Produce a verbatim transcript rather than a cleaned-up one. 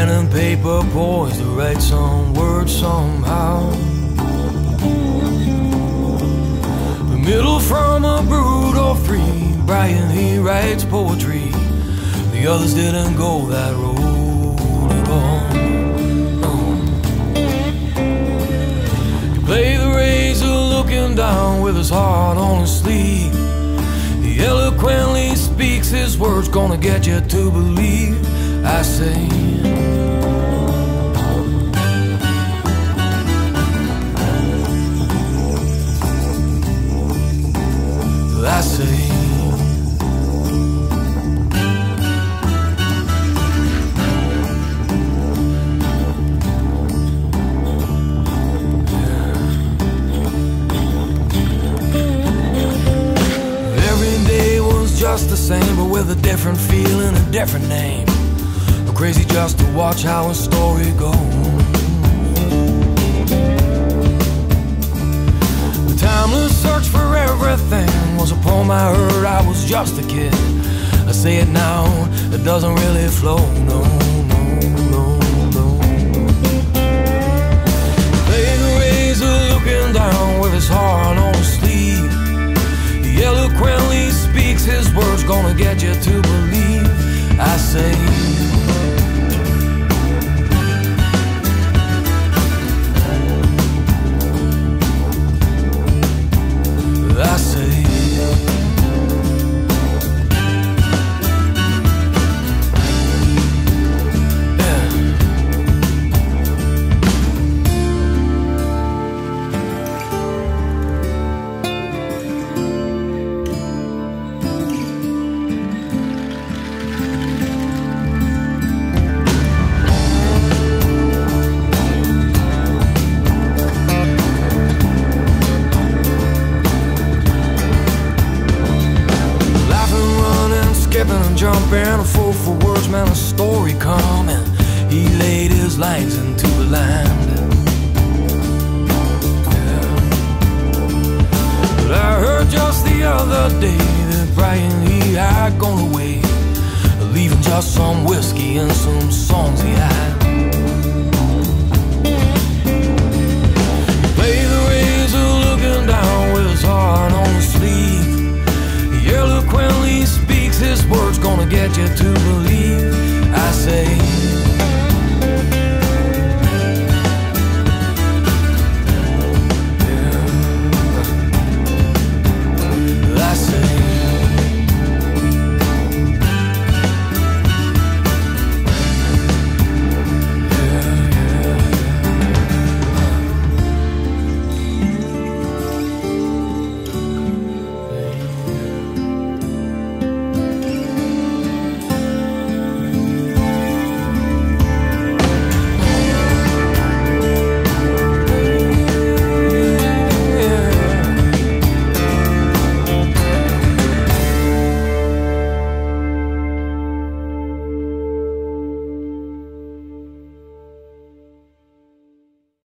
pen and paper poised to write some words somehow. The middle from a brood or free, Brian he writes poetry. The others didn't go that road at all. No. He played the razor looking down with his heart on his sleeve. He eloquently speaks his words, gonna get you to believe. I say, I say, every day was just the same, but with a different feeling, a different name. Crazy just to watch how a story goes. The timeless search for everything was a poem I heard, I was just a kid. I say it now, it doesn't really flow, no, no, no, no. Playing the razor looking down with his heart on his sleeve. He eloquently speaks his words, gonna get you to believe. I say, I say, yeah. Skipping, jumping, a fool for words, man, a story coming. He laid his lines into the land. Yeah. But I heard just the other day that Brian he had gone away, leaving just some whiskey and some songs he had.